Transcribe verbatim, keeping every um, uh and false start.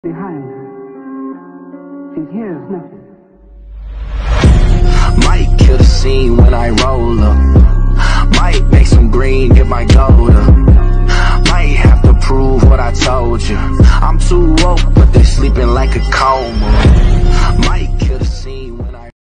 behind her. She hears nothing. Might kill the scene when I roll up. Might make some green, get my gold up. Might have to prove what I told you. I'm too woke, but they sleeping like a coma. Might kill the scene when